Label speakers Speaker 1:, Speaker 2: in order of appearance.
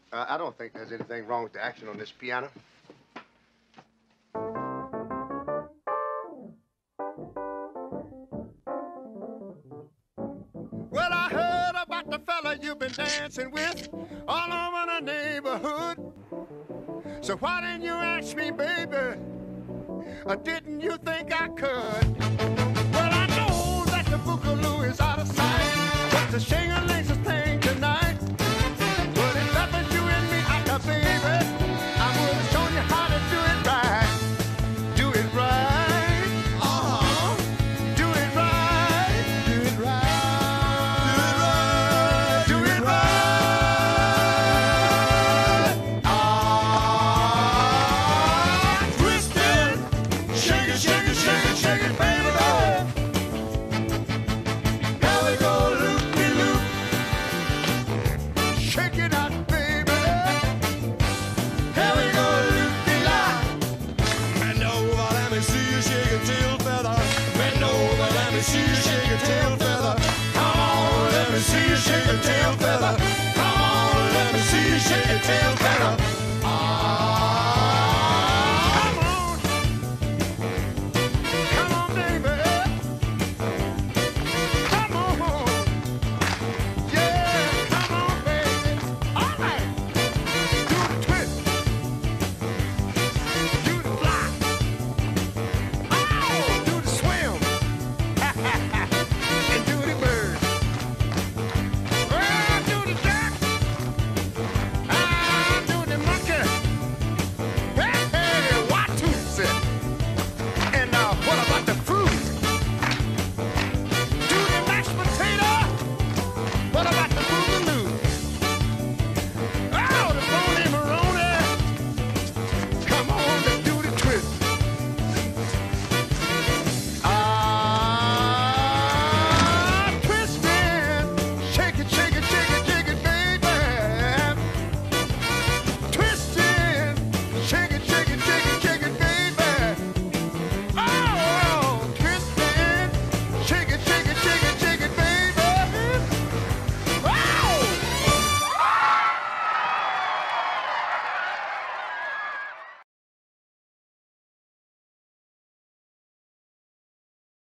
Speaker 1: I don't think there's anything wrong with the action on this piano. Well, I heard about the fella you've been dancing with all over the neighborhood. So why didn't you ask me, baby? Or didn't you think I could? Well, I know that the boogaloo is out of sight, but the shing-a-ling's a thing tonight. Well, if that was you and me, baby, I would have shown you how to do it right. Do it right. Uh-huh. Do it right. Do it right. Do it right. Do it right. Ah, twist it. Shake it, shake it, shake it, shake it, baby. Here we go, loop-de-loop. Shake it out, baby. Here we go, loop-de-lop. Bend over, let me see you shake your tail feather. Bend over, let me see you shake your tail feather. Come on, let me see you shake your tail feather. Come on, let me see you shake your tail